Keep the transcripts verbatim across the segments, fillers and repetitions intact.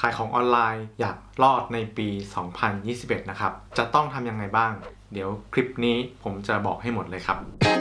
ายของออนไลน์อยากรอดในปี สองพันยี่สิบเอ็ด นะครับจะต้องทำยังไงบ้างเดี๋ยวคลิปนี้ผมจะบอกให้หมดเลยครับ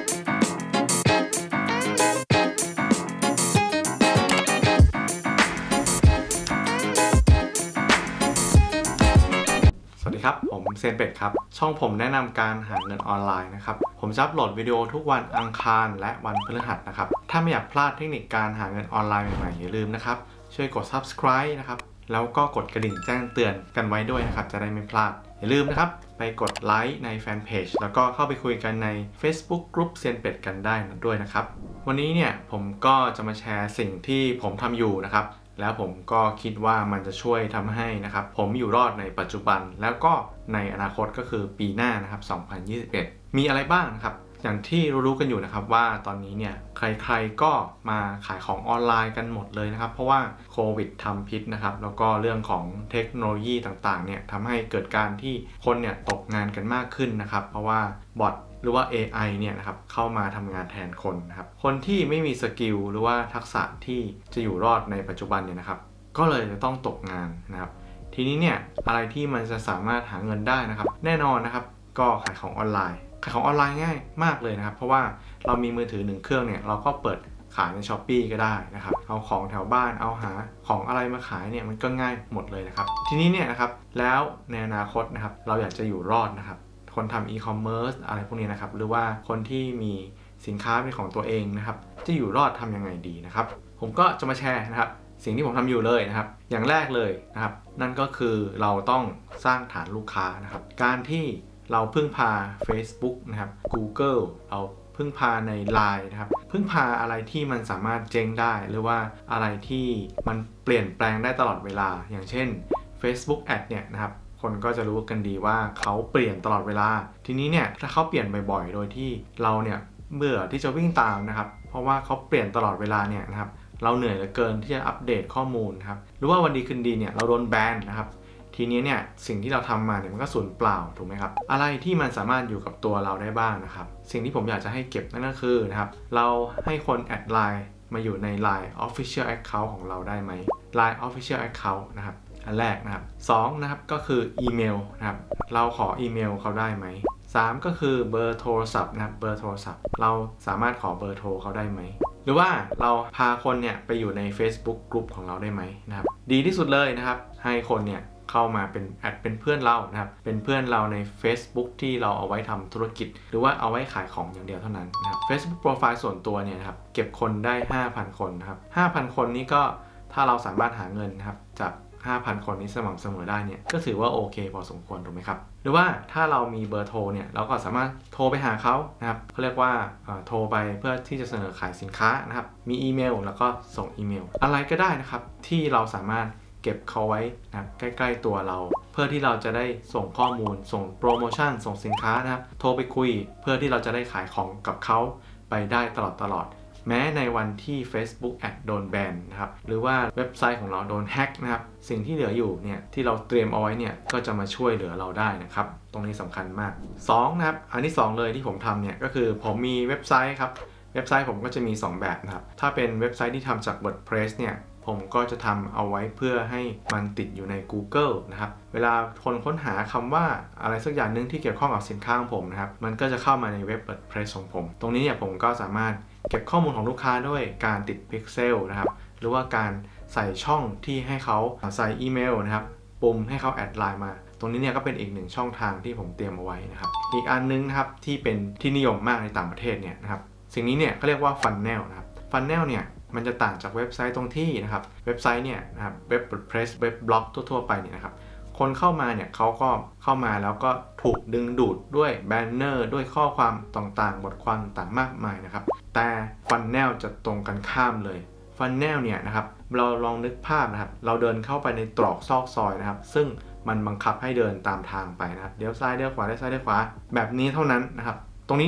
สวัสดีครับผมเซนเป็ดครับช่องผมแนะนำการหาเงินออนไลน์นะครับผมจะอัปโหลดวิดีโอทุกวันอังคารและวันพฤหัสนะครับถ้าไม่อยากพลาดเทคนิคการหาเงินออนไลน์ใหม่ๆอย่าลืมนะครับช่วยกด ซับสไครบ์ นะครับแล้วก็กดกระดิ่งแจ้งเตือนกันไว้ด้วยนะครับจะได้ไม่พลาดอย่าลืมนะครับไปกดไลค์ในแฟนเพจแล้วก็เข้าไปคุยกันใน Facebook กลุ่มเซียนเป็ดกันได้ด้วยนะครับวันนี้เนี่ยผมก็จะมาแชร์สิ่งที่ผมทำอยู่นะครับแล้วผมก็คิดว่ามันจะช่วยทำให้นะครับผมอยู่รอดในปัจจุบันแล้วก็ในอนาคตก็คือปีหน้านะครับสองพันยี่สิบเอ็ดมีอะไรบ้างนะครับอย่างที่รู้ๆกันอยู่นะครับว่าตอนนี้เนี่ยใครๆก็มาขายของออนไลน์กันหมดเลยนะครับเพราะว่าโควิดทำพิษนะครับแล้วก็เรื่องของเทคโนโลยีต่างๆเนี่ยทำให้เกิดการที่คนเนี่ยตกงานกันมากขึ้นนะครับเพราะว่าบอทหรือว่า เอ ไอ เนี่ยนะครับเข้ามาทำงานแทนคนนะครับคนที่ไม่มีสกิลหรือว่าทักษะที่จะอยู่รอดในปัจจุบันเนี่ยนะครับก็เลยจะต้องตกงานนะครับทีนี้เนี่ยอะไรที่มันจะสามารถหาเงินได้นะครับแน่นอนนะครับก็ขายของออนไลน์ขายของออนไลน์ง่ายมากเลยนะครับเพราะว่าเรามีมือถือหนึ่งเครื่องเนี่ยเราก็เปิดขายใน ช้อปปี้ ก็ได้นะครับเอาของแถวบ้านเอาหาของอะไรมาขายเนี่ยมันก็ง่ายหมดเลยนะครับทีนี้เนี่ยนะครับแล้วในอนาคตนะครับเราอยากจะอยู่รอดนะครับคนทำอีคอมเมิร์ซอะไรพวกนี้นะครับหรือว่าคนที่มีสินค้าเป็นของตัวเองนะครับจะอยู่รอดทำยังไงดีนะครับผมก็จะมาแชร์นะครับสิ่งที่ผมทำอยู่เลยนะครับอย่างแรกเลยนะครับนั่นก็คือเราต้องสร้างฐานลูกค้านะครับการที่เราพึ่งพา Facebook นะครับ Google เราพึ่งพาใน ไลน์ นะครับพึ่งพาอะไรที่มันสามารถเจ๊งได้หรือว่าอะไรที่มันเปลี่ยนแปลงได้ตลอดเวลาอย่างเช่น Facebook Ad เนี่ยนะครับคนก็จะรู้กันดีว่าเขาเปลี่ยนตลอดเวลาทีนี้เนี่ยถ้าเขาเปลี่ยนบ่อยๆโดยที่เราเนี่ยเบื่อที่จะวิ่งตามนะครับเพราะว่าเขาเปลี่ยนตลอดเวลาเนี่ยนะครับเราเหนื่อยเหลือเกินที่จะอัปเดตข้อมูลครับหรือว่าวันดีคืนดีเนี่ยเราโดนแบนนะครับทีนี้เนี่ยสิ่งที่เราทำมาเนี่ยมันก็สูญเปล่าถูกไหมครับอะไรที่มันสามารถอยู่กับตัวเราได้บ้างนะครับสิ่งที่ผมอยากจะให้เก็บนั่นก็คือนะครับเราให้คนแอดไลน์มาอยู่ใน ไลน์ Official Account ของเราได้ไหม ไลน์ Official Account นะครับอันแรกนะครับสองนะครับก็คืออีเมลนะครับเราขออีเมลเขาได้ไหมสามก็คือเบอร์โทรศัพท์นะครับเบอร์โทรศัพท์เราสามารถขอเบอร์โทรเขาได้ไหมหรือว่าเราพาคนเนี่ยไปอยู่ใน Facebook กลุ่มของเราได้ไหมนะครับดีที่สุดเลยนะครับให้คนเนี่ยเข้ามาเป็นแอดเป็นเพื่อนเรานะครับเป็นเพื่อนเราใน Facebook ที่เราเอาไว้ทำธุรกิจหรือว่าเอาไว้ขายของอย่างเดียวเท่านั้นนะครับ Facebook Profile ส่วนตัวเนี่ยนะครับเก็บคนได้ ห้าพัน คนนะครับ ห้าพัน คนนี้ก็ถ้าเราสามารถหาเงินนะครับจากห้าพัน คนนี้สม่ำเสมอได้เนี่ยก็ถือว่าโอเคพอสมควรถูกไหมครับหรือว่าถ้าเรามีเบอร์โทรเนี่ยเราก็สามารถโทรไปหาเขานะครับเขาเรียกว่าโทรไปเพื่อที่จะเสนอขายสินค้านะครับมีอีเมลแล้วก็ส่งอีเมลอะไรก็ได้นะครับที่เราสามารถเก็บเขาไว้นะใกล้ๆตัวเราเพื่อที่เราจะได้ส่งข้อมูลส่งโปรโมชั่นส่งสินค้านะครับโทรไปคุยเพื่อที่เราจะได้ขายของกับเขาไปได้ตลอดตลอดแม้ในวันที่ Facebook Ad โดนแบนนะครับหรือว่าเว็บไซต์ของเราโดนแฮ็กนะครับสิ่งที่เหลืออยู่เนี่ยที่เราเตรียมเอาไว้เนี่ยก็จะมาช่วยเหลือเราได้นะครับตรงนี้สำคัญมากสองนะครับอันที่สองเลยที่ผมทำเนี่ยก็คือผมมีเว็บไซต์ครับเว็บไซต์ผมก็จะมีสองแบบนะครับถ้าเป็นเว็บไซต์ที่ทำจาก WordPress เนี่ยผมก็จะทำเอาไว้เพื่อให้มันติดอยู่ใน Google นะครับเวลาคนค้นหาคำว่าอะไรสักอย่างนึงที่เกี่ยวข้องกับสินค้าของผมนะครับมันก็จะเข้ามาในเว็บ WordPress ของผมตรงนี้เนี่ยผมก็สามารถเก็บข้อมูลของลูกค้าด้วยการติดพิกเซลนะครับหรือว่าการใส่ช่องที่ให้เขาใส่อีเมลนะครับปุ่มให้เขาแอดไลน์มาตรงนี้เนี่ยก็เป็นอีกหนึ่งช่องทางที่ผมเตรียมเอาไว้นะครับอีกอันนึงนะครับที่เป็นที่นิยมมากในต่างประเทศเนี่ยนะครับสิ่งนี้เนี่ยเขาเรียกว่าฟันแนลนะครับฟันแนลเนี่ยมันจะต่างจากเว็บไซต์ตรงที่นะครับเว็บไซต์เนี่ยนะครับเว็บ WordPress เว็บบล็อกทั่วๆไปเนี่ยนะครับคนเข้ามาเนี่ยเขาก็เข้ามาแล้วก็ถูกดึงดูดด้วยแบนเนอร์ด้วยข้อความต่างๆบทความต่างมากมายนะครับแต่ฟันแนลจะตรงกันข้ามเลยฟันแนลเนี่ยนะครับเราลองนึกภาพนะครับเราเดินเข้าไปในตรอกซอกซอยนะครับซึ่งมันบังคับให้เดินตามทางไปนะครับเลี้ยวซ้ายเลี้ยวขวาเลี้ยวซ้ายเลี้ยวขวาแบบนี้เท่านั้นนะครับตรงนี้เนี่ย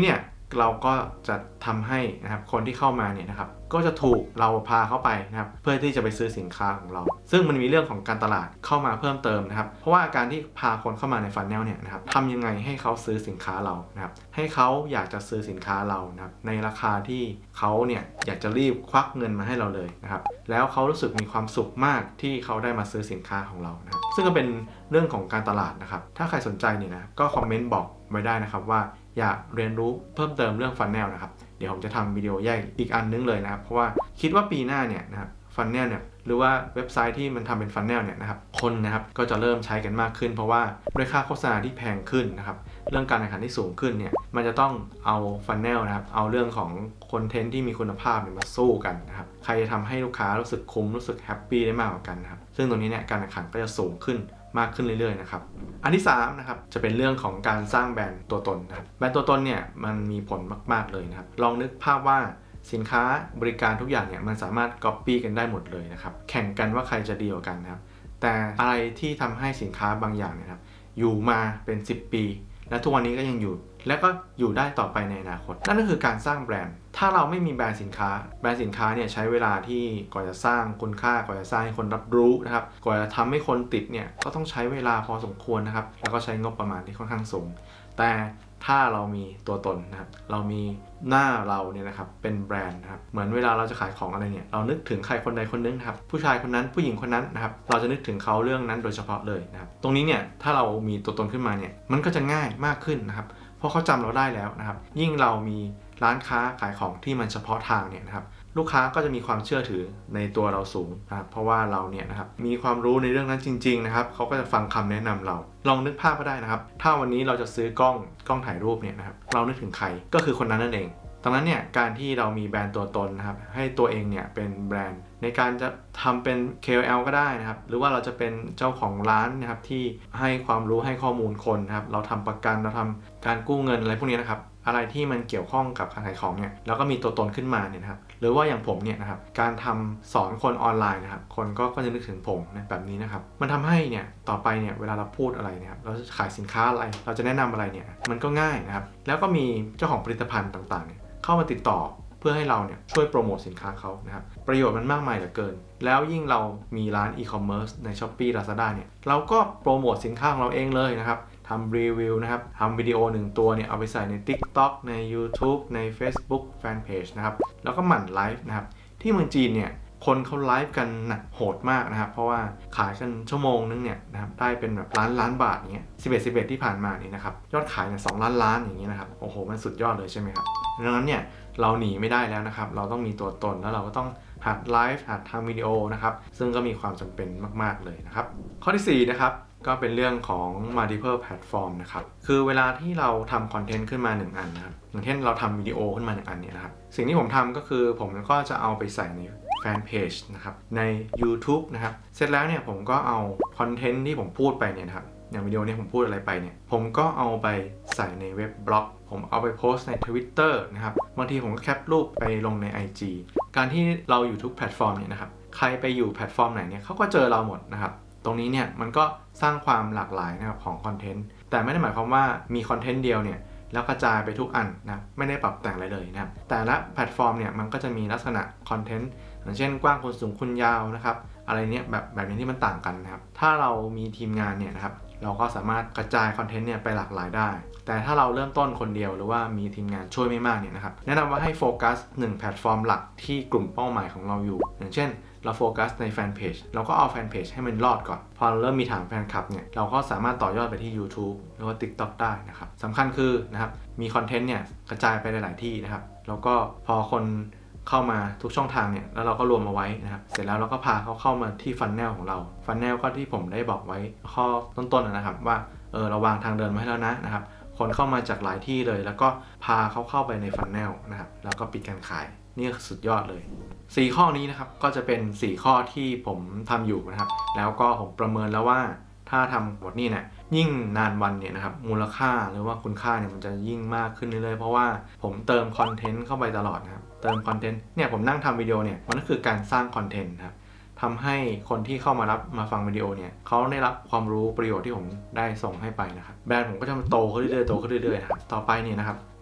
เราก็จะทำให้นะครับคนที่เข้ามาเนี่ยนะครับก็จะถูกเราพาเข้าไปนะครับเพื่อที่จะไปซื้อสินค้าของเราซึ่งมันมีเรื่องของการตลาดเข้ามาเพิ่มเติมนะครับเพราะว่าการที่พาคนเข้ามาในฟันแนลเนี่ยนะครับทำยังไงให้เขาซื้อสินค้าเรานะครับให้เขาอยากจะซื้อสินค้าเรานะครับในราคาที่เขาเนี่ยอยากจะรีบควักเงินมาให้เราเลยนะครับแล้วเขารู้สึกมีความสุขมากที่เขาได้มาซื้อสินค้าของเรานะครับซึ่งก็เป็นเรื่องของการตลาดนะครับถ้าใครสนใจเนี่ยนะก็คอมเมนต์บอกไว้ได้นะครับว่าอยากเรียนรู้เพิ่มเติมเรื่องฟันแนลนะครับเดี๋ยวผมจะทำวิดีโอแยกอีกอันนึงเลยนะครับเพราะว่าคิดว่าปีหน้าเนี่ยนะครับฟันแนลเนี่ยหรือว่าเว็บไซต์ที่มันทำเป็นฟันแนลเนี่ยนะครับคนนะครับก็จะเริ่มใช้กันมากขึ้นเพราะว่าด้วยค่าโฆษณาที่แพงขึ้นนะครับเรื่องการแข่งขันที่สูงขึ้นเนี่ยมันจะต้องเอาฟันแนลนะครับเอาเรื่องของคอนเทนต์ที่มีคุณภาพมาสู้กันนะครับใครจะทำให้ลูกค้ารู้สึกคุ้มรู้สึกแฮปปี้ได้มากกว่ากันนะครับซึ่งตรงนี้เนี่ยการแข่งขันก็จะสูงขึ้นมากขึ้นเรื่อยๆนะครับอันที่สามนะครับจะเป็นเรื่องของการสร้างแบรนด์ตัวตนนะครับแบรนด์ตัวตนเนี่ยมันมีผลมากๆเลยนะครับลองนึกภาพว่าสินค้าบริการทุกอย่างเนี่ยมันสามารถก๊อปปี้กันได้หมดเลยนะครับแข่งกันว่าใครจะดีกว่ากันนะครับแต่อะไรที่ทำให้สินค้าบางอย่างเนี่ยครับอยู่มาเป็นสิบปีและทุกวันนี้ก็ยังอยู่และก็อยู่ได้ต่อไปในอนาคตนั่นก็คือการสร้างแบรนด์ถ้าเราไม่มีแบรนด์สินค้าแบรนด์สินค้าเนี่ยใช้เวลาที่กว่าจะสร้างคุณค่ากว่าจะสร้างให้คนรับรู้นะครับกว่าจะทำให้คนติดเนี่ยก็ต้องใช้เวลาพอสมควรนะครับแล้วก็ใช้งบประมาณที่ค่อนข้างสูงแต่ถ้าเรามีตัวตนนะครับเรามีหน้าเราเนี่ยนะครับเป็นแบรนด์นะครับเหมือนเวลาเราจะขายของอะไรเนี่ยเรานึกถึงใครคนใดคนนึงนะครับผู้ชายคนนั้นผู้หญิงคนนั้นนะครับเราจะนึกถึงเขาเรื่องนั้นโดยเฉพาะเลยนะครับตรงนี้เนี่ยถ้าเรามีตัวตนขึ้นมาเนี่ยมันก็จะง่ายมากขึ้นนะครับเพราะเขาจำเราได้แล้วนะครับยิ่งเรามีร้านค้าขายของที่มันเฉพาะทางเนี่ยนะครับลูกค้าก็จะมีความเชื่อถือในตัวเราสูงนะครับเพราะว่าเราเนี่ยนะครับมีความรู้ในเรื่องนั้นจริงๆนะครับเขาก็จะฟังคำแนะนำเราลองนึกภาพก็ได้นะครับถ้าวันนี้เราจะซื้อกล้องกล้องถ่ายรูปเนี่ยนะครับเรานึกถึงใครก็คือคนนั้นนั่นเองดังนั้นเนี่ยการที่เรามีแบรนด์ตัวตนนะครับให้ตัวเองเนี่ยเป็นแบรนด์ในการจะทำเป็น เค โอ แอล ก็ได้นะครับหรือว่าเราจะเป็นเจ้าของร้านนะครับที่ให้ความรู้ให้ข้อมูลคนนะครับเราทำประกันเราทำการกู้เงินอะไรพวกนี้นะครับอะไรที่มันเกี่ยวข้องกับการขายของเนี่ยแล้วก็มีตัวตนขึ้นมาเนี่ยนะครับหรือว่าอย่างผมเนี่ยนะครับการทำสอนคนออนไลน์นะครับคนก็ก็จะนึกถึงผมนะแบบนี้นะครับมันทำให้เนี่ยต่อไปเนี่ยเวลาเราพูดอะไรเนี่ยเราจะขายสินค้าอะไรเราจะแนะนำอะไรเนี่ยมันก็ง่ายนะครับแล้วก็มีเจ้าของผลิตภัณฑ์ต่างๆเนี่ยเข้ามาติดต่อเพื่อให้เราเนี่ยช่วยโปรโมทสินค้าเขานะครับประโยชน์มันมากมายเหลือเกินแล้วยิ่งเรามีร้านอีคอมเมิร์ซใน Shopee Lazada เนี่ยเราก็โปรโมทสินค้าของเราเองเลยนะครับทำรีวิวนะครับทำวิดีโอหนึ่งตัวเนี่ยเอาไปใส่ใน TikTok ใน YouTube ใน Facebook Fanpage นะครับแล้วก็หมั่นไลฟ์นะครับที่เมืองจีนเนี่ยคนเขาไลฟ์กันหนักโหดมากนะครับเพราะว่าขายกันชั่วโมงนึงเนี่ยนะครับได้เป็นแบบล้านล้านบาทอย่างเงี้ยสิบเอ็ด สิบเอ็ดที่ผ่านมานี่นะครับยอดขายเนี่ยสองล้านล้านอย่างเงี้ยนะครับโอ้โหมันสุดยอดเลยใช่ไหมครับดังนั้นเนี่ยเราหนีไม่ได้แล้วนะครับเราต้องมีตัวตนแล้วเราก็ต้องหัดไลฟ์หัดทำวิดีโอนะครับซึ่งก็มีความจำเป็นมากๆเลยนะครับข้อที่สี่นะครับก็เป็นเรื่องของ multiple platform นะครับคือเวลาที่เราทำคอนเทนต์ขึ้นมาหนึ่งอันนะครับอย่างเช่นเราทำวิดีโอขึ้นมาหนึ่งอันเนี่ยนะครับสิ่งที่ผมทำก็คือผมก็จะเอาไปใส่ในแฟนเพจนะครับใน YouTube นะครับเสร็จแล้วเนี่ยผมก็เอาคอนเทนต์ที่ผมพูดไปเนี่ยนะครับอย่างวิดีโอนี้ผมพูดอะไรไปเนี่ยผมก็เอาไปใส่ในเว็บบล็อกผมเอาไปโพสต์ใน Twitter นะครับบางทีผมก็แคปรูปไปลงใน ไอ จี การที่เราอยู่ทุกแพลตฟอร์มเนี่ยนะครับใครไปอยู่แพลตฟอร์มไหนเนี่ยเขาก็เจอเราหมดนะครับตรงนี้เนี่ยมันก็สร้างความหลากหลายนะครับของคอนเทนต์แต่ไม่ได้หมายความว่ามีคอนเทนต์เดียวเนี่ยแล้วกระจายไปทุกอันนะไม่ได้ปรับแต่งอะไรเลยนะครับแต่ละแพลตฟอร์มเนี่ยมันก็จะมีลักษณะคอนเทนต์อย่างเช่นกว้างคูณสูงคูณยาวนะครับอะไรเนี้ยแบบแบบนี้ที่มันต่างกันนะครับถ้าเรามีทีมงานเนี่ยนะครับเราก็สามารถกระจายคอนเทนต์เนี่ยไปหลากหลายได้แต่ถ้าเราเริ่มต้นคนเดียวหรือว่ามีทีมงานช่วยไม่มากเนี่ยนะครับแนะนำว่าให้โฟกัสหนึ่งแพลตฟอร์มหลักที่กลุ่มเป้าหมายของเราอยู่อย่างเช่นเราโฟกัสในแฟนเพจเราก็เอาแฟนเพจให้มันรอดก่อนพอเราเริ่มมีฐานแฟนคลับเนี่ยเราก็สามารถต่อยอดไปที่ YouTube หรือว่า TikTok ได้นะครับสำคัญคือนะครับมีคอนเทนต์เนี่ยกระจายไปหลายๆที่นะครับแล้วก็พอคนเข้ามาทุกช่องทางเนี่ยแล้วเราก็รวมเอาไว้นะครับเสร็จแล้วเราก็พาเขาเข้ามาที่ฟันแนลของเราฟันแนลก็ที่ผมได้บอกไว้ข้อต้นๆนะครับว่าเออเราวางทางเดินไว้ให้แล้วนะนะครับคนเข้ามาจากหลายที่เลยแล้วก็พาเขาเข้าไปในฟันแนลนะครับแล้วก็ปิดการขายนี่สุดยอดเลยสี่ข้อนี้นะครับก็จะเป็นสี่ข้อที่ผมทำอยู่นะครับแล้วก็ผมประเมินแล้วว่าถ้าทำหมดนี่เนี่ยยิ่งนานวันเนี่ยนะครับมูลค่าหรือว่าคุณค่าเนี่ยมันจะยิ่งมากขึ้นเรื่อยๆเพราะว่าผมเติมคอนเทนต์เข้าไปตลอดนะครับเติมคอนเทนต์เนี่ยผมนั่งทำวิดีโอเนี่ยมันก็คือการสร้างคอนเทนต์ครับทำให้คนที่เข้ามารับมาฟังวิดีโอเนี่ยเขาได้รับความรู้ประโยชน์ที่ผมได้ส่งให้ไปนะครับแบรนด์ผมก็จะโตขึ้นเรื่อยๆโตขึ้นเรื่อยๆนะครับต่อไปเนี่ยนะครับ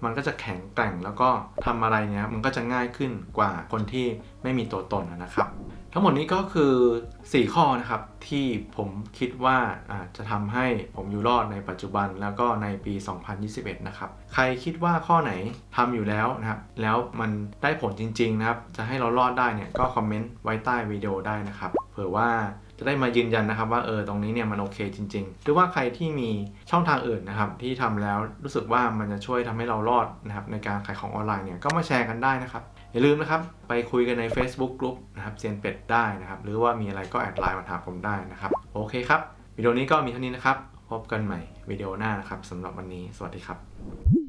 มันก็จะแข็งแกร่งแล้วก็ทำอะไรเนี่ยมันก็จะง่ายขึ้นกว่าคนที่ไม่มีตัวตนนะครับทั้งหมดนี้ก็คือสี่ข้อนะครับที่ผมคิดว่าจะทำให้ผมอยู่รอดในปัจจุบันแล้วก็ในปีสองพันยี่สิบเอ็ดนะครับใครคิดว่าข้อไหนทำอยู่แล้วนะครับแล้วมันได้ผลจริงๆนะครับจะให้เรารอดได้เนี่ยก็คอมเมนต์ไว้ใต้วิดีโอได้นะครับเผื่อว่าจะได้มายืนยันนะครับว่าเออตรงนี้เนี่ยมันโอเคจริงๆหรือว่าใครที่มีช่องทางอื่นนะครับที่ทำแล้วรู้สึกว่ามันจะช่วยทำให้เรารอดนะครับในการขายของออนไลน์เนี่ยก็มาแชร์กันได้นะครับอย่าลืมนะครับไปคุยกันใน Facebook Group นะครับเซียนเป็ดได้นะครับหรือว่ามีอะไรก็แอดไลน์มาถามผมได้นะครับโอเคครับวิดีโอนี้ก็มีเท่านี้นะครับพบกันใหม่วิดีโอหน้านะครับสำหรับวันนี้สวัสดีครับ